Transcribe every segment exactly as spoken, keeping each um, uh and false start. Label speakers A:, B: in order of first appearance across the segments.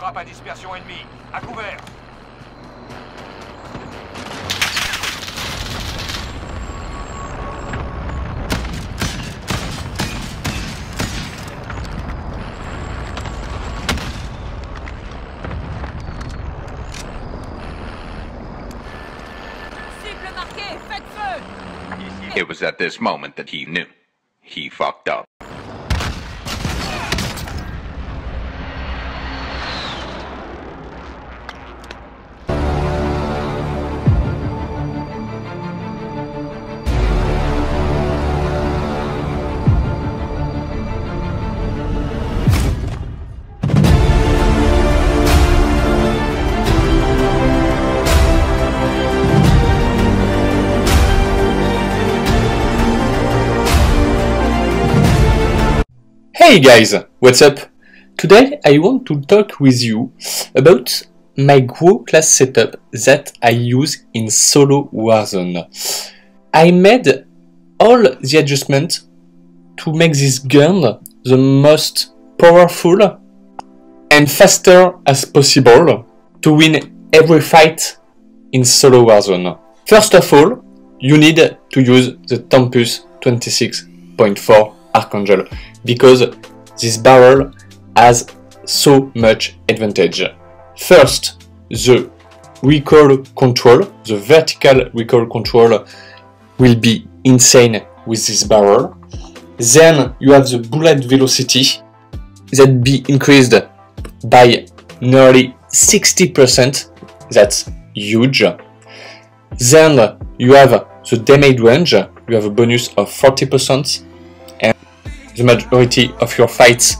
A: frappe à dispersion ennemie. À couvert.
B: Cible marquée, faites feu!
C: It was at this moment that he knew. He fucked up.
D: Hey guys, what's up? Today I want to talk with you about my Grow class setup that I use in solo Warzone. I made all the adjustments to make this gun the most powerful and faster as possible to win every fight in solo Warzone. First of all, you need to use the Tempus twenty-six point four Archangel, because this barrel has so much advantage. First, the recoil control, the vertical recoil control will be insane with this barrel. Then you have the bullet velocity that be increased by nearly sixty percent, that's huge. Then you have the damage range, you have a bonus of forty percent. The majority of your fights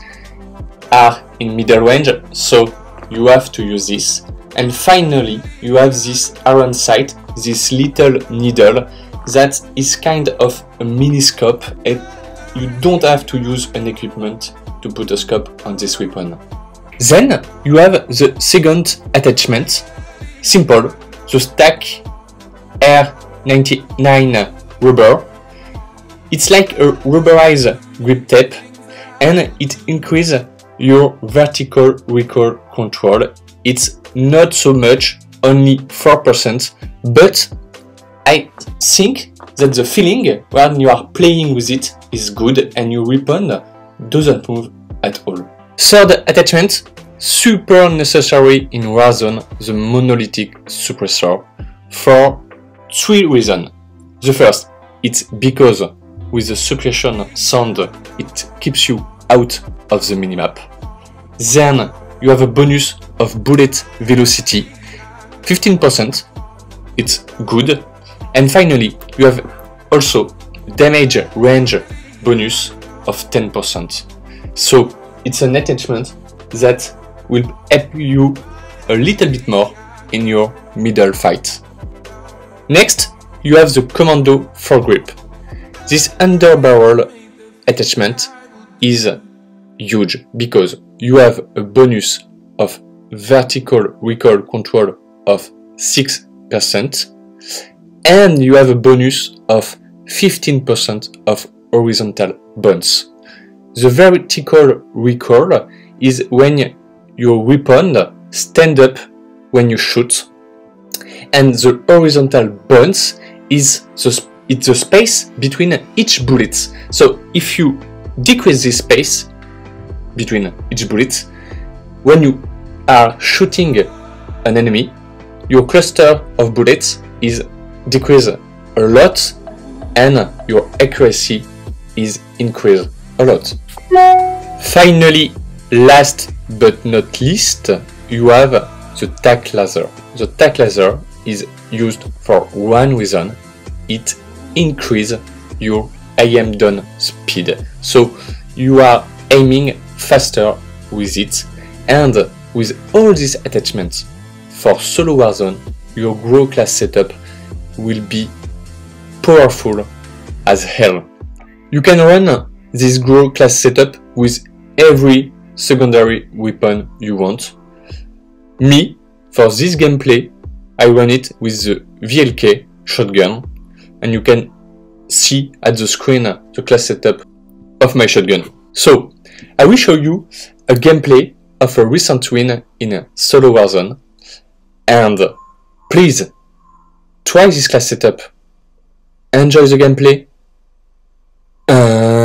D: are in middle range, so you have to use this. And finally, you have this iron sight, this little needle that is kind of a mini scope, and you don't have to use an equipment to put a scope on this weapon. Then you have the second attachment, simple, the Stack R ninety-nine rubber. It's like a rubberized grip tape, and it increases your vertical recoil control. It's not so much, only four percent, but I think that the feeling when you are playing with it is good and your weapon doesn't move at all. Third attachment, super necessary in Warzone, the monolithic suppressor, for three reasons. The first, it's because with the suppression sound, it keeps you out of the minimap. Then you have a bonus of bullet velocity, fifteen percent, it's good. And finally, you have also damage range bonus of ten percent. So it's an attachment that will help you a little bit more in your middle fight. Next, you have the Commando foregrip. This underbarrel attachment is huge because you have a bonus of vertical recoil control of six percent and you have a bonus of fifteen percent of horizontal bounce. The vertical recoil is when your weapon stands up when you shoot, and the horizontal bounce is the It's the space between each bullet. So if you decrease this space between each bullet, when you are shooting an enemy, your cluster of bullets is decreased a lot and your accuracy is increased a lot. Finally, last but not least, you have the tac laser. The tac laser is used for one reason. It increase your aim down speed, so you are aiming faster with it, and with all these attachments for solo Warzone, your Grow class setup will be powerful as hell. You can run this Grow class setup with every secondary weapon you want. Me, for this gameplay, I run it with the V L K shotgun, and you can see at the screen the class setup of my shotgun. So I will show you a gameplay of a recent win in Solo Warzone. And please, try this class setup. Enjoy the gameplay. Uh...